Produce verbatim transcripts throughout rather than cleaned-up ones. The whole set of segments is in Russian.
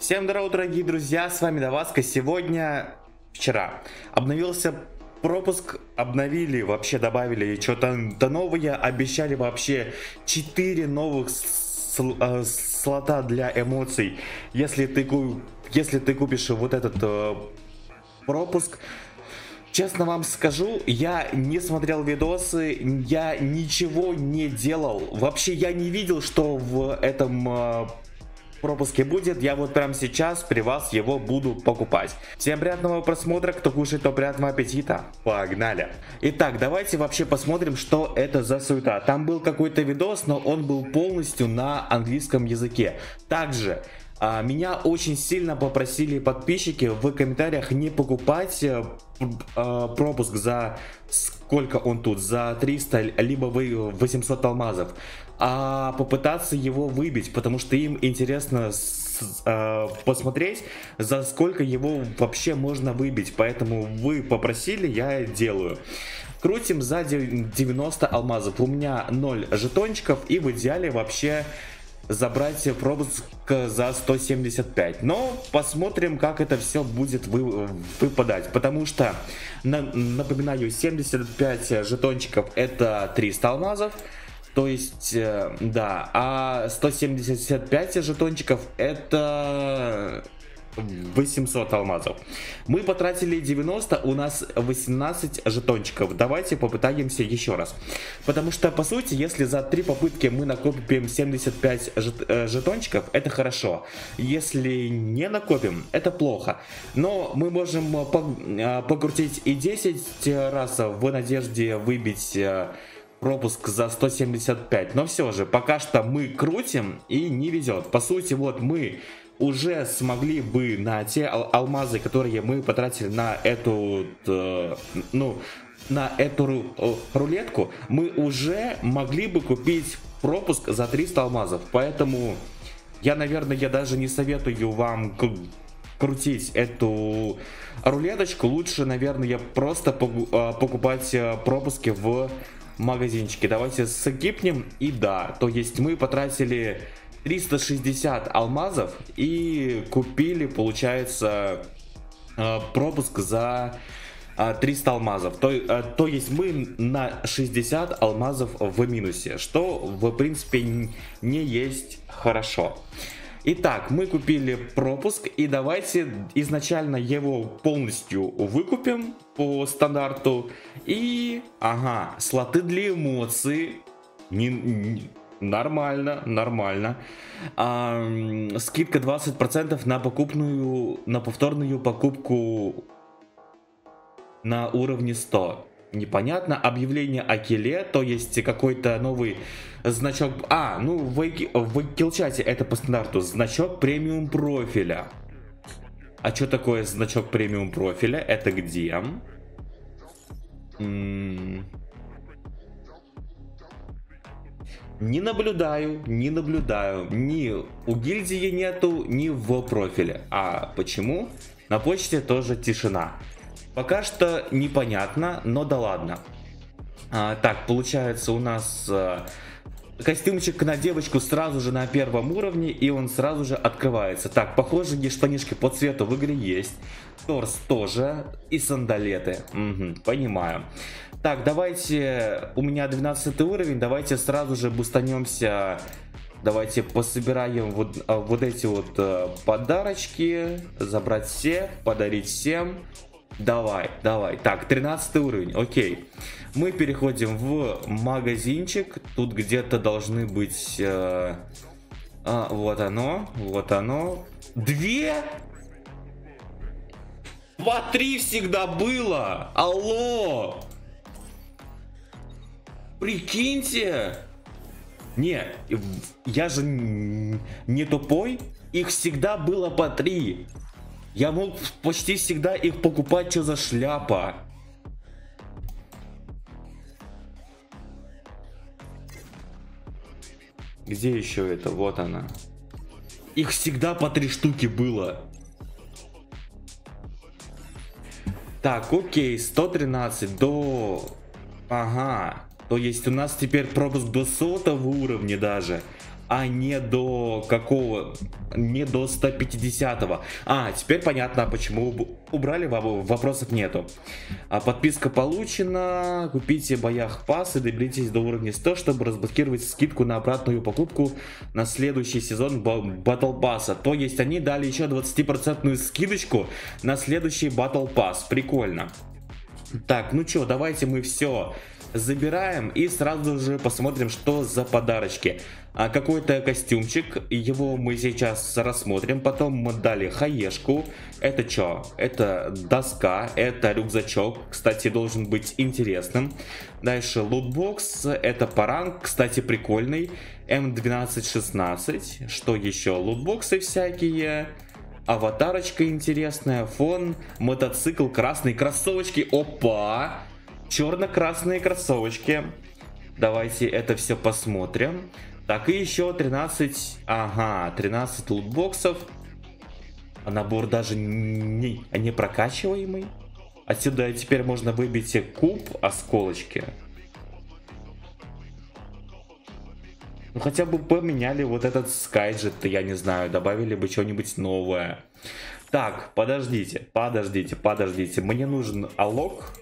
Всем здорово, дорогие друзья, с вами Даваска. Сегодня, вчера, обновился пропуск, обновили, вообще добавили что-то новое, обещали вообще четыре новых сл э, слота для эмоций, если ты, если ты купишь вот этот э, пропуск. Честно вам скажу, я не смотрел видосы, я ничего не делал, вообще я не видел, что в этом э, пропуске будет. Я вот прямо сейчас при вас его буду покупать. Всем приятного просмотра, кто кушает, то приятного аппетита. Погнали. Итак, давайте вообще посмотрим, что это за суета. Там был какой-то видос, но он был полностью на английском языке. Также а, меня очень сильно попросили подписчики в комментариях не покупать а, пропуск за сколько он тут, за триста либо восемьсот алмазов, а попытаться его выбить, потому что им интересно с, э, посмотреть, за сколько его вообще можно выбить. Поэтому вы попросили, я делаю. Крутим за девяносто алмазов. У меня ноль жетончиков, и в идеале вообще забрать пропуск за сто семьдесят пять. Но посмотрим, как это все будет вы, выпадать. Потому что, на, напоминаю, семьдесят пять жетончиков это триста алмазов. То есть, э, да, а сто семьдесят пять жетончиков это восемьсот алмазов. Мы потратили девяносто, у нас восемнадцать жетончиков. Давайте попытаемся еще раз. Потому что, по сути, если за три попытки мы накопим семьдесят пять жет, э, жетончиков, это хорошо. Если не накопим, это плохо. Но мы можем покрутить и десять раз в надежде выбить пропуск за сто семьдесят пять, но все же, пока что мы крутим и не везет. По сути, вот мы уже смогли бы на те ал алмазы, которые мы потратили на эту, э, ну, на эту ру рулетку, мы уже могли бы купить пропуск за триста алмазов. Поэтому я, наверное, я даже не советую вам крутить эту рулеточку. Лучше, наверное, просто покупать пропуски в магазинчике. Давайте скипнем. И да, то есть мы потратили триста шестьдесят алмазов и купили, получается, пропуск за триста алмазов. То, то есть мы на шестьдесят алмазов в минусе, что в принципе не есть хорошо. Итак, мы купили пропуск, и давайте изначально его полностью выкупим по стандарту. И, ага, слоты для эмоций. Не, не, нормально, нормально. А, скидка двадцать процентов на покупную, на повторную покупку на уровне сто. Непонятно. Объявление о килле, то есть какой-то новый значок. А, ну в, в киллчате это по стандарту значок премиум профиля. А что такое значок премиум профиля? Это где? М-м- не наблюдаю, не наблюдаю. Ни у гильдии нету, ни в профиле. А почему? На почте тоже тишина. Пока что непонятно, но да ладно. А, так, получается у нас а, костюмчик на девочку сразу же на первом уровне, и он сразу же открывается. Так, похоже, штанишки по цвету в игре есть. Торс тоже, и сандалеты. Угу, понимаю. Так, давайте, у меня двенадцатый уровень, давайте сразу же бустанемся. Давайте пособираем вот, вот эти вот подарочки. Забрать все, подарить всем. Давай, давай. Так, тринадцатый уровень, окей. Мы переходим в магазинчик. Тут где-то должны быть... Э, а, вот оно, вот оно. Две? Два-три всегда было! Алло! Прикиньте! Не, я же не тупой. Их всегда было по три. Я мог почти всегда их покупать, что за шляпа. Где еще это? Вот она. Их всегда по три штуки было. Так, окей, сто тринадцать до... Ага. То есть у нас теперь пропуск до сотого уровня даже. а не до какого, не до ста пятидесятого. А, теперь понятно, почему убрали, вопросов нету. А, подписка получена, купите боях пас и доберитесь до уровня сто, чтобы разблокировать скидку на обратную покупку на следующий сезон Battle Pass. То есть они дали еще двадцатипроцентную скидочку на следующий Battle Pass. Прикольно. Так, ну что, давайте мы все забираем и сразу же посмотрим, что за подарочки. А, какой-то костюмчик, его мы сейчас рассмотрим. Потом мы дали хаешку. Это что? Это доска, это рюкзачок, кстати, должен быть интересным. Дальше лутбокс, это паранг, кстати, прикольный. эм двенадцать шестнадцать, что еще? Лутбоксы всякие. Аватарочка интересная, фон, мотоцикл, красные кроссовочки. Опа! Черно-красные кроссовочки. Давайте это все посмотрим. Так, и еще тринадцать, ага, тринадцать лутбоксов. А набор даже не, не прокачиваемый. Отсюда теперь можно выбить куб, осколочки. Ну хотя бы поменяли вот этот скайджет, я не знаю, добавили бы что-нибудь новое. Так, подождите, подождите, подождите. Мне нужен алок.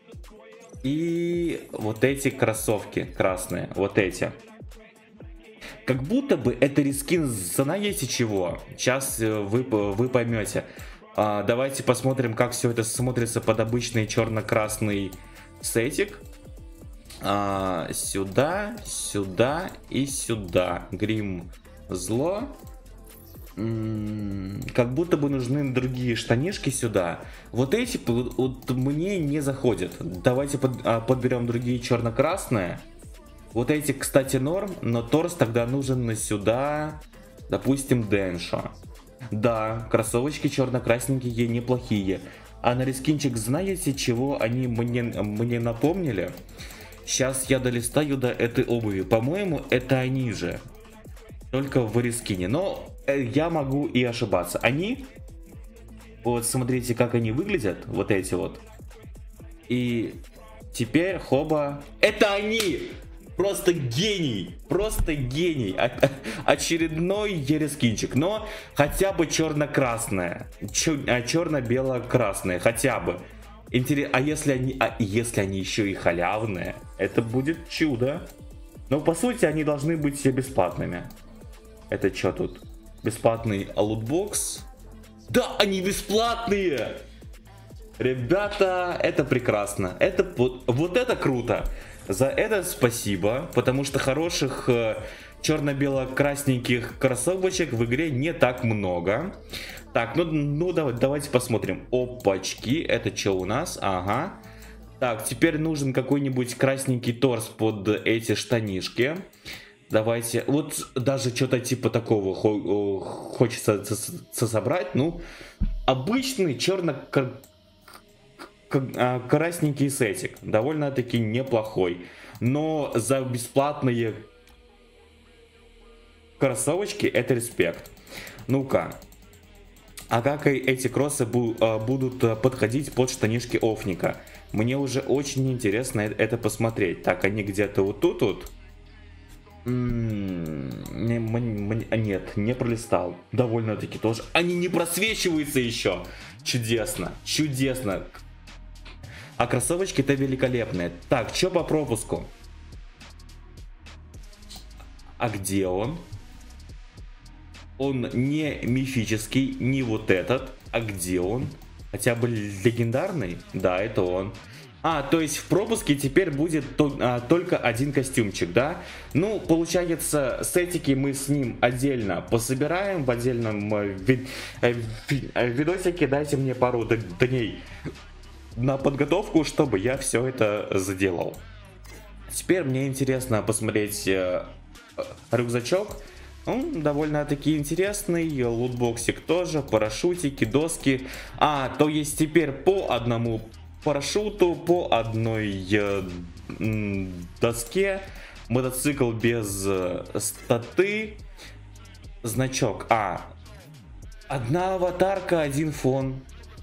И вот эти кроссовки красные, вот эти. Как будто бы это рескин, знаете чего? Сейчас вы, вы поймете. А, давайте посмотрим, как все это смотрится под обычный черно-красный сетик. А, сюда, сюда и сюда. Грим зло. М-м, как будто бы нужны другие штанишки сюда. Вот эти вот мне не заходят. Давайте под, а, подберем другие черно-красные. Вот эти, кстати, норм, но торс тогда нужен сюда, допустим, Дэншо. Да, кроссовочки черно-красненькие неплохие. А на рескинчик знаете, чего они мне, мне напомнили? Сейчас я долистаю до этой обуви. По-моему, это они же. Только в рескине. Но я могу и ошибаться. Они, вот смотрите, как они выглядят. Вот эти вот. И теперь, хоба. Это они! Просто гений, просто гений. Очередной ерескинчик, но хотя бы черно-красное, черно-бело-красное, хотя бы. Интерес... А если они, а если они еще и халявные, это будет чудо. Но по сути они должны быть бесплатными. Это что тут? Бесплатный лутбокс? Да, они бесплатные! Ребята, это прекрасно. Это вот, вот это круто. За это спасибо, потому что хороших э, черно-бело-красненьких кроссовочек в игре не так много. Так, ну, ну давай, давайте посмотрим. Опачки, это что у нас? Ага. Так, теперь нужен какой-нибудь красненький торс под эти штанишки. Давайте, вот даже что-то типа такого хо хочется собрать. Ну, обычный черно красненький сетик, довольно-таки неплохой, но за бесплатные кроссовочки это респект. Ну-ка, а как эти кроссы будут подходить под штанишки офника? Мне уже очень интересно это посмотреть. Так, они где-то вот тут вот. Нет, не пролистал. Довольно-таки тоже. Они не просвечиваются еще. Чудесно, чудесно. А кроссовочки-то великолепные. Так, что по пропуску? А где он? Он не мифический, не вот этот. А где он? Хотя бы легендарный? Да, это он. А, то есть в пропуске теперь будет то, а, только один костюмчик, да? Ну, получается, сетики мы с ним отдельно пособираем в отдельном э, ви э, ви э, видосике. Дайте мне пару дней на подготовку, чтобы я все это заделал. Теперь мне интересно посмотреть э, рюкзачок. Он довольно-таки интересный. Лутбоксик тоже, парашютики, доски. А, то есть теперь по одному парашюту, по одной э, доске. Мотоцикл без э, статы. Значок. А, одна аватарка, один фон.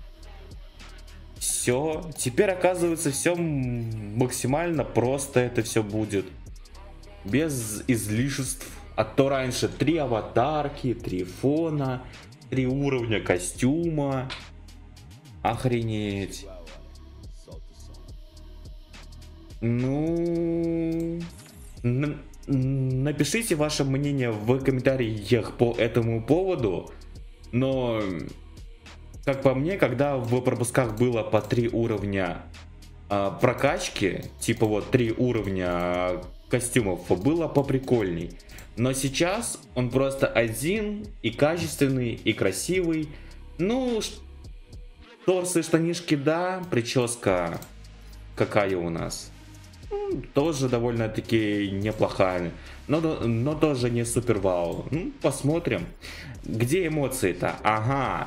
Все, теперь оказывается все максимально просто это все будет. Без излишеств. А то раньше три аватарки, три фона, три уровня костюма. Охренеть. Ну... Напишите ваше мнение в комментариях по этому поводу. Но, как по мне, когда в пропусках было по три уровня а, прокачки, типа вот три уровня костюмов, было поприкольней. Но сейчас он просто один, и качественный, и красивый. Ну, торсы, штанишки, да, прическа какая у нас? Тоже довольно-таки неплохая, но, но тоже не супер вау. Ну, посмотрим. Где эмоции-то? Ага.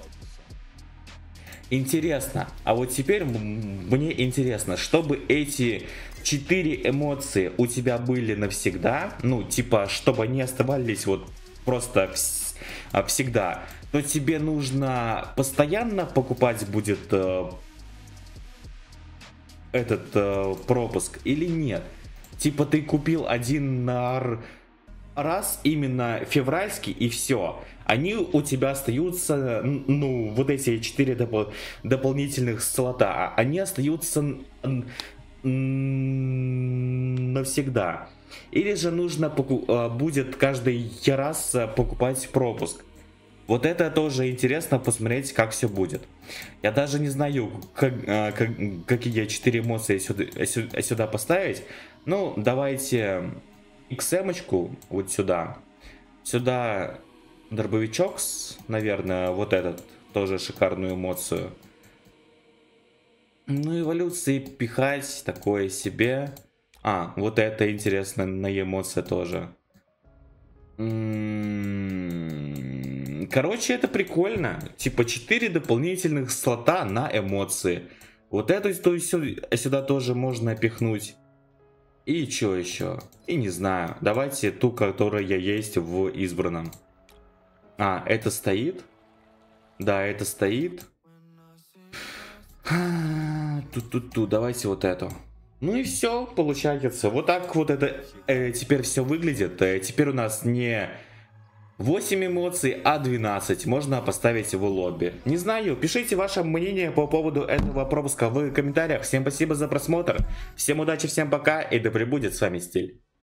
Интересно. А вот теперь мне интересно, чтобы эти четыре эмоции у тебя были навсегда, ну, типа, чтобы они оставались вот просто вс всегда, то тебе нужно постоянно покупать будет э, этот э, пропуск или нет? Типа ты купил один на раз именно февральский и все. Они у тебя остаются, ну, вот эти четыре допол дополнительных слота, они остаются навсегда. Или же нужно будет каждый раз покупать пропуск. Вот это тоже интересно посмотреть, как все будет. Я даже не знаю, как, как, какие четыре эмоции сюда, сюда поставить. Ну, давайте икс эм-очку вот сюда. Сюда дробовичок, наверное, вот этот, тоже шикарную эмоцию. Ну, эволюции пихать, такое себе. А, вот это интересно, на эмоции тоже. Короче, это прикольно. Типа четыре дополнительных слота на эмоции. Вот эту то есть, сюда тоже можно пихнуть. И что еще? И не знаю. Давайте ту, которая есть в избранном. А, это стоит? Да, это стоит. Ту-ту-ту. Давайте вот эту. Ну и все, получается. Вот так вот это э, теперь все выглядит. Э, теперь у нас не восемь эмоций, а двенадцать. Можно поставить в лобби. Не знаю, пишите ваше мнение по поводу этого пропуска в комментариях. Всем спасибо за просмотр. Всем удачи, всем пока и да пребудет с вами стиль.